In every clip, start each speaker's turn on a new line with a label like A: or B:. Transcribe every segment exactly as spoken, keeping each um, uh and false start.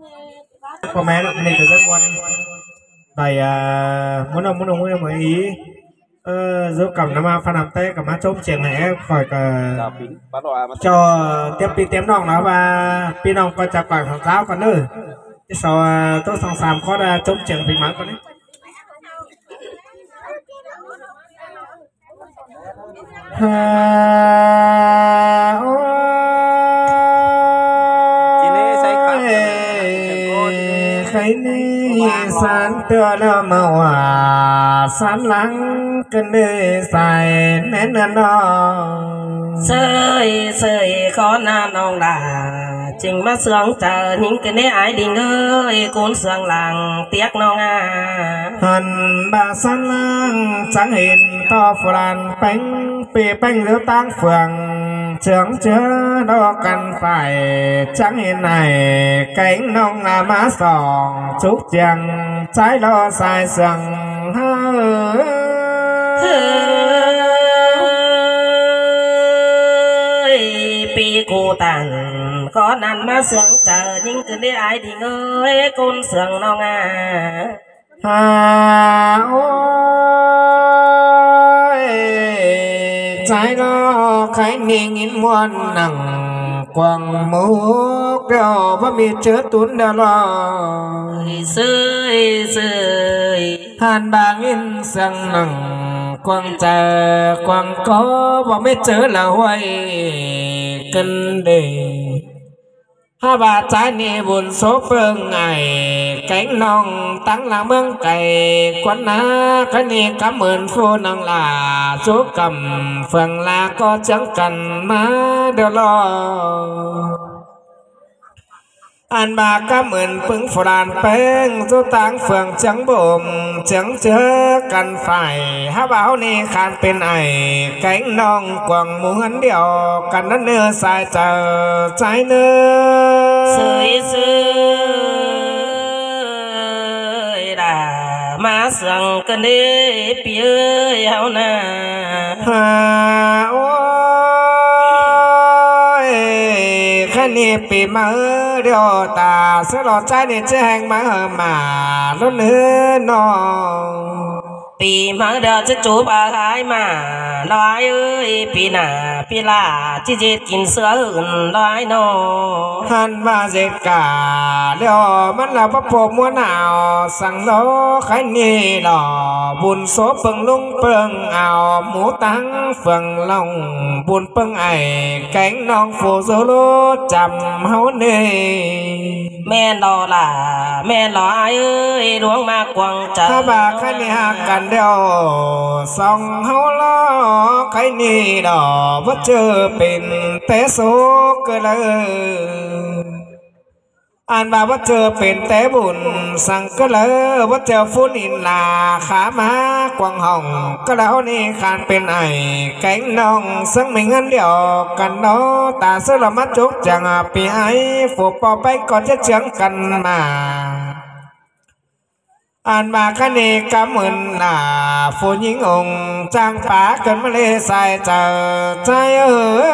A: có mẹ nó này cái rất muốn bài à, muốn ông muốn ông muốn mới ý dấu cầm nó mà phan làm tay cầm má trông chuyện này khỏi cả cho tiếp đi tiếp nòng nó và pin nòng coi chặt quảng thằng giáo còn nữa cái sau tôi sòng sàm có ra trông chuyện thì má con đấy khánh san tựa là màu à san lắng cơn đê dài nén nén đó
B: sơi sơi khó nan ông đà trình mắt sương chờ những cái nét ai đình ơi cuốn sương làng tiếc non à
A: hần bà san lắng trắng hình to phàn bánh bì bánh liễu tăng phường trưởng chứa đó cần phải trắng hình này cánh nông là má sòng chúc chàng trái lo sai sừng
B: pi cô tàn khó năn má sương chờ những cái đứa ai thì ơi con sương non à
A: à ôi trái lo khái niên in muôn nặng quăng mốc đeo và mi chớ tún đeo lo
B: sơi sơi
A: hàn bang in sang nặng quăng chờ quăng có và mi chớ là hoài cân đề ha bà trái nè buồn số phương ngày cánh nong tăng là mương cày quán ná cái nè cảm ơn phu năng là số cầm phần là có chẳng cần má đều lo anh bà cảm ơn phương phù đàn beng số tăng phường chẳng bồm chẳng chớ cần phải ha báo nè khăn bên này cánh nong quăng muốn điều cần nó nưa sai chờ trái nưa
B: sơi sơi đà má sương cơn đê bia hao na
A: ha ôi khá nè bì mà điều ta sẽ lo trái nè chế hành mà mà lúc nữa nó
B: pi mà đeo cho chú bà gái mà nói ơi pi nà pi là chỉ chết kín sữa hơn nói nó
A: hắn và dệt cả liệu mắt là bắp bộ mua nào sang lỗ khái nì đỏ buồn số bừng lung bừng ảo mũ tăng phường lòng buồn bừng ải cánh non phù dấu lô chầm hấu nề
B: mẹ đó là mẹ đó ai ơi đuông mà quăng trời
A: ha bà khái nì hạ cần đeo song hấu lo khái nì đỏ bất chơ bình tế số cơ lơ anh bà bất chơ bình tế bùn sang cơ lơ bất chơ phun in là khá má quang hồng cơ lão ni khăn bên ải cánh nông sáng mình ăn điều cần đó ta sẽ là mắt chốt chẳng bị ai phụ bỏ bay có chất chẳng cần mà anh bà khá nì cảm ơn là phụ những ông trang phá cần mà lê sai chờ trái ơi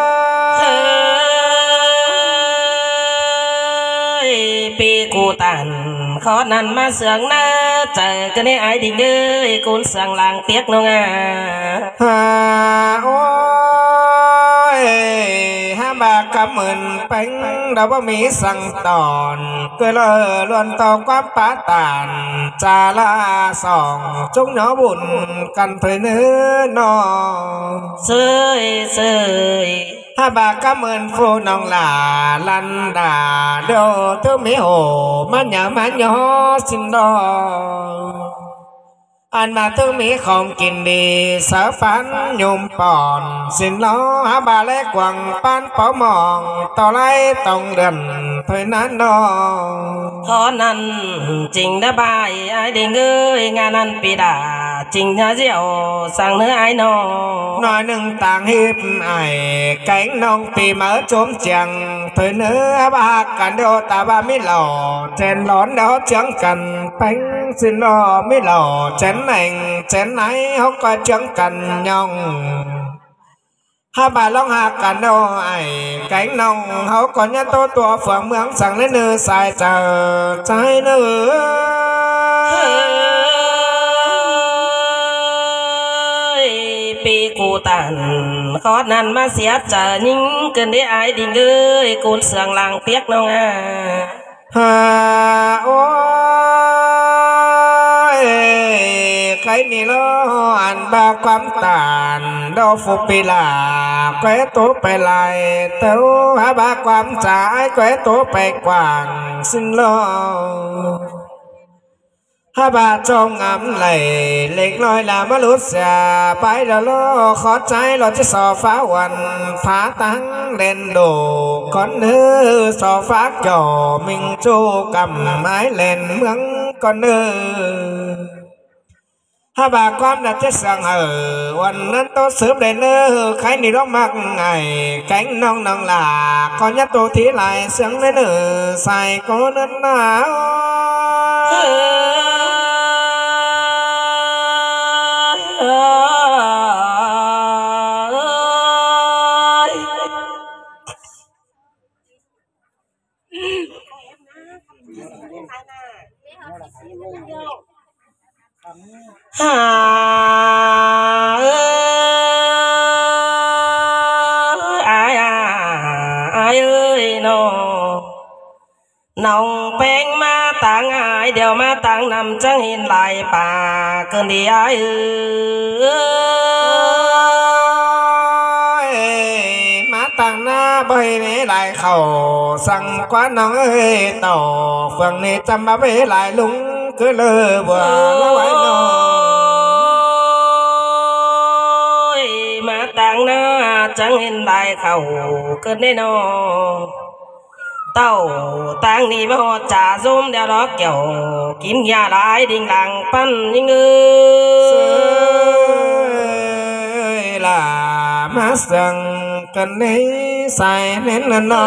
B: pi cô tàn khó năn má sương na chờ cái này ai đình ơi con sương làng tiếc nó à
A: ha ôi ha bà cảm ơn bánh đã bó mỹ sang tòn cười lơ luôn to quá phá tàn cha la sòng chúng nó buồn cần thời nữa nó
B: sơi sơi
A: ha bà cảm ơn phu nông là lăn đà đều thứ mỹ hồ má nhà má nhỏ xin đo anh mà thứ mỹ không kinh đi sợ bán nhôm bòn xin nó hả bà lấy quần bán bỏ mòn tao lấy tông đần thôi nán đó
B: khó năn trình đã bài ai đình ơi ngàn ăn pi đà trình nhà rượu sang nữa ai nó
A: nói nâng tàng hiếp ai cánh nông pi mở trốn chẳng thôi nữa bà cần đâu ta ba mi lò trên lón đó chẳng cần bánh xin lo mi lò chén này chén ấy không có chẳng cần nhông hai bà long hạ cả nô ai cánh nông hấu còn nhá tô tua phượng mướn sang lên nữ sai chờ trái nữ
B: ปีกูตันขอนั้นมาเสียเจอยิ่งเกินได้อายดิ่งเอ้ยกูเสืองหลังเปียกน้องอ่ะ
A: ฮาโอ้ยใครนี่ล้ออันบาความตานดอฟุปีลาแกตัวไปไล่เต้าหาบาความจ่ายแกตัวไปกว่างสิ้นล้อถ้าบาจงงำไหลเล็กน้อยละมาลุดเสียไปเดาโลขอใจเราจะสอฟ้าวันฟ้าตั้งเล่นดูก่อนเนื้อสอฟ้าจ่อมิงจูกำไม้เล่นเมืองก่อนเนื้อถ้าบาความดัดจะสั่งเออวันนั้นโตสืบเด่นเนื้อใครนี่ร้องมักไงแก๊งน้องน้องหลาก่อนยัดตัวทีไหลเสียงเนื้อใส่ก้อนนั้นหนาว
B: ฮ่าเอ้ยอายอายเอ้ยน้องน้องแป้งมาต่างอายเดี๋ยวมาต่างนำจังเห็นลายป่าเกินดีอายเอ้
A: ยมาต่างหน้าใบนี้ลายเข่าสั่งกว่าน้องเอ้ยต่อเฟืองนี้จำมาไปลายลุงคือเลือบัวละไว้น้อง
B: มาต่างหน้าจังเห็นลายเข่าเกินได้นอเต้าต่างนี่มาหอดจ่าซุ่มเดี๋ยวรอเกี่ยวกินยาลายดิ่งหลังปั้นยิ่งเอ้
A: ยล่ะมาสั่งกันนี้ใส่เน้นละน้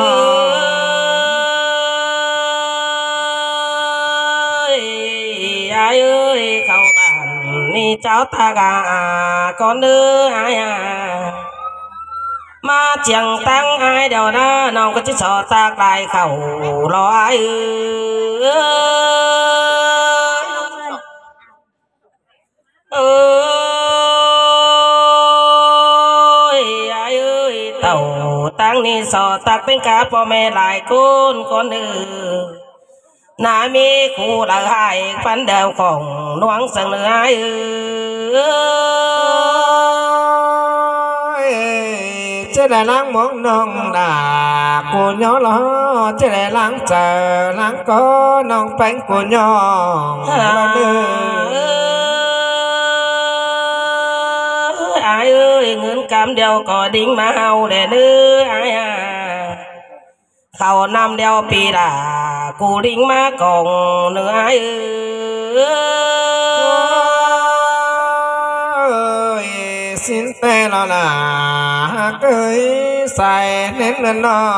A: อง
B: อายเอ้ยเข้าบ้านนี่เจ้าตากาก่อนเด้ออายมาเจียงตั้งอายเดี๋ยวนะน้องก็จะสอตากลายเข่ารออายเอ้ยเอ้ยอายเอ้ยเต่าตั้งนี่สอตากเป็นกาพ่อแม่หลายคนคนเด้อนามีคู่ละหายฟันเดาของน้องสังเนื้อเอ้
A: ยจะได้ล้างมองน้องด่ากูย้อล้อจะได้ล้างเจอล้างก็น้องแป้งกูย้องละเนื้อ
B: อายเอ้ยเงินกำเดียวก็ดิ้งมาเอาเด้อเนื้ออายเขานำเดียวปีดากูดิ้งมากองเนื้อเอ้
A: ยสินแต่ละล่ะเอ้ยใส่เน้นเงินนอ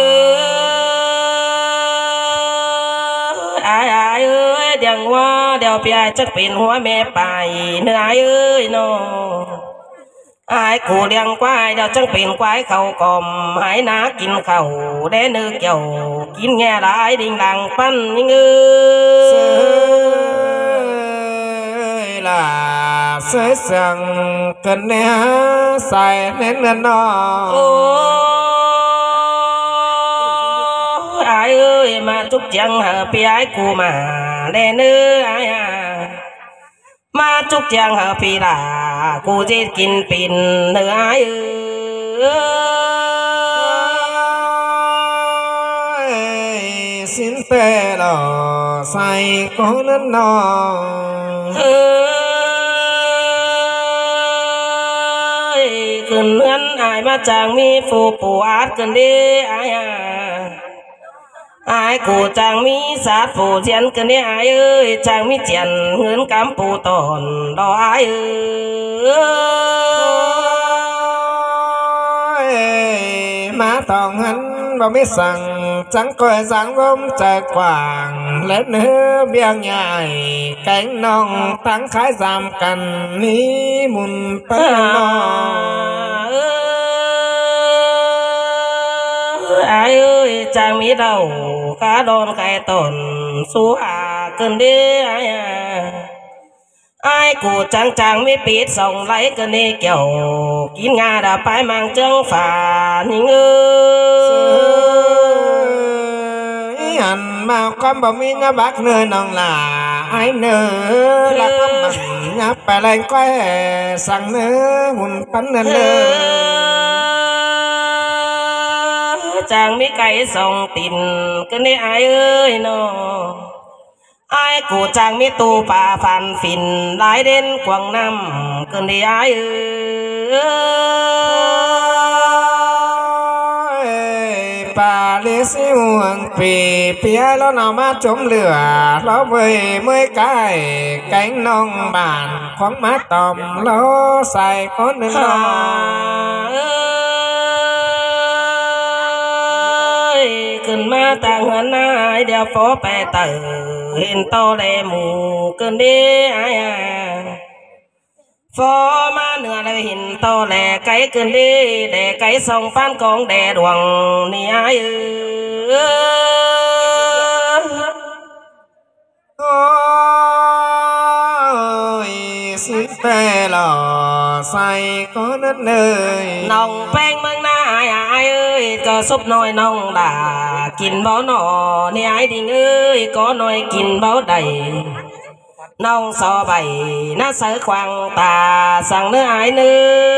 B: อายอายเอ้ยเดี๋ยวว่าเดี๋ยวพี่อายจะเป็นหัวแม่ไปเนื้อเอ้ยน้องอายกูเลี้ยงควายเดี๋ยวจังเป็นควายเขากลมหายนากินเขาได้เนื้อเกี่ยวกินแง่หลายดิ่งดังปั้นยิ่งเอ้
A: ยล่ะเสียสั่งกันเนี่ยใส่เน้นเงินนอ
B: โอ้อายเอ้ยมาจุกจังหาพี่อายกูมาได้เนื้ออายมาจุกจังหาพี่ลากูจะกินปิ่นเนื้อเอ้
A: ยสินแต่หล่อใส่ก้อนนั้นนอ
B: เอ้ยขึ้นเงินอายมาจางมีฟูปูอาดกันดีอายอายกูจางมีสาดปูเจียนกันเนี่ยอายเอ้ยจางมีเจียนเงินกำปูตอนรออายเอ้
A: ยมาต้องหันบ่ไม่สั่งจังก้อยสังลมใจกว้างและเนื้อเบี้ยงใหญ่แก่งน้องตั้งขายสามกันนี้มุนไปน้อง
B: จางมีเราขาโดนไก่ตนสู้หาเกินเดียไอ้กูจังจังไม่ปิดส่งไหลกันนี่เกี่ยวกินงาดาไปมังจังฝานิ่งเอ้ย
A: อันมาความบ่มีงาบักเนื้อน้องหล่าไอ้เนื้อละคำมันยับไปแรงก้อยสั่งเนื้อหุ่นปันเนื้อเนื้อ
B: จางมีไก่ส่งตินกันนี่ไอ้เอ้ยน้อไอ้กูจางมีตูป่าฟันฟินหลายเด่นกวางน้ำกันนี่ไอ้เอ้ย
A: ป่าเลสิห่วงปีเปียแล้วนำมาจมเหลือแล้วเมื่อยเมื่อยกายแกงน้องบ้านของมาตอมแล้วใส่คนหนึ่งน้อง
B: ขึ้นมาต่างหันหน้าเดี๋ยวฟอไปเตอเห็นโตแลหมูเกินดีไอ้ฟอมาเหนือเลยเห็นโตแลไก่เกินดีแดไก่ส่งป้านกองแดดวงนี่ไอ้
A: โอ้ยสิเปลอใส่ก็นัดเลย
B: น้องแป้งเมืองหน้าไอ้ไอ้เอ้ยก็ซุปน้อยน้องด่ากินเบาหนอนี่ไอ้ดิ่งเอ้ยก็น้อยกินเบาใดน้องสอใบน่าเสือควางตาสั่งเนื้อไอ้เนื้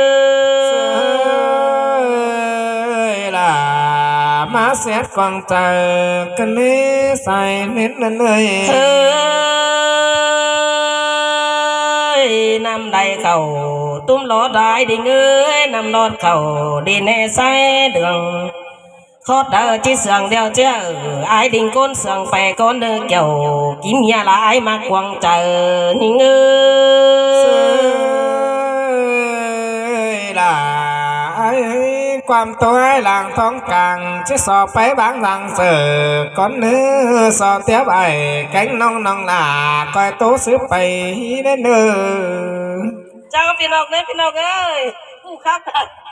B: อ
A: ล่ะมาเสียกวางเจอกันนี้ใส่เน็ตนั่นเลย
B: เฮ้ยนำใดเข่าตุ้มหลอดได้ดิ่งเอ้ยนำนอดเข่าดีแน่ใส่เดืองขอดเดอจีเสียงเดียวเจ้าไอ้ดิ่งก้นเสียงไปก้นเดือเกี่ยวกินยาละไอ้มากวางเจอนิ่งเอ้
A: ยล่ะความตัวหลังท้องกลางจะสอบไปบางหลังเสือก้อนเนื้อสอบเตี้ยใบแกงน้องน้องหล่าคอยโตซื้อไปได้เนื้อ
B: เจ้าพี่น้องเนี่ยพี่น้องเอ้ยผู้คัก